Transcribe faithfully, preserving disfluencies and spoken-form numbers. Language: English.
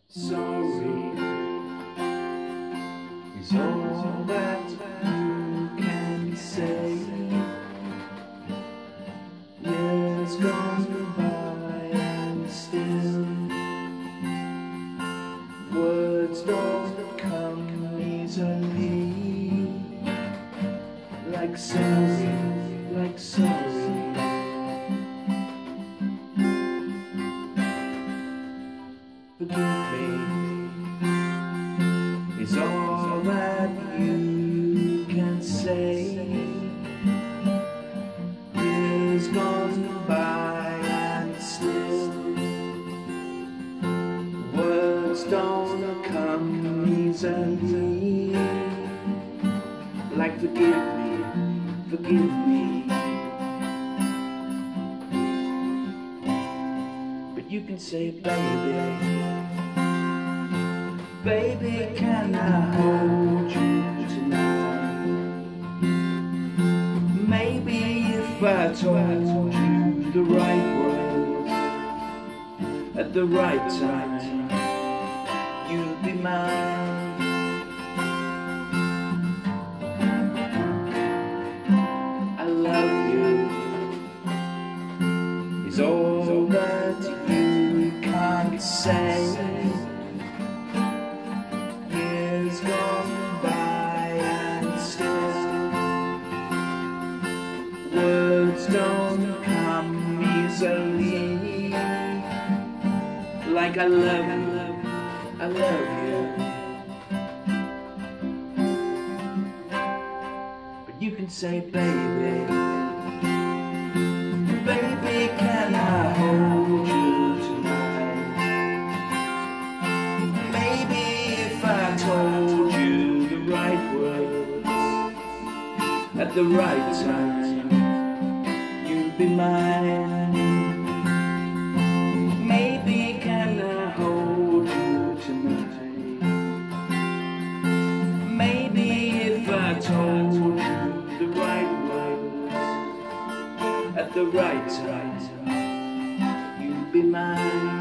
Sorry is all that you can say. Years gone by and still words don't come easily. Like sorry, like sorry. Forgive me is all that you can say. Years gone by and still words don't come easily. Like forgive me, forgive me. But you can say, baby, baby, can I hold you tonight? Maybe if I told you the right words at the right time, you'd be mine. I love you is all that you can't say. Years gone by and still words don't come easily. Like I love you, I love you. But you can say, baby, baby, can I hold you tonight? Maybe if I told you the right words at the right time, you'd be mine. Maybe can I hold you tonight? Maybe if I told you the right words at the right time, you'd be mine.